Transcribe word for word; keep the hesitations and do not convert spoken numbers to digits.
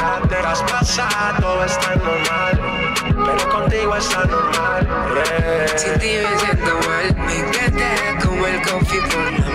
ya te las pasas, todo está normal, pero contigo está normal, yeah. Sin ti me siento mal, me encanta como el coffee por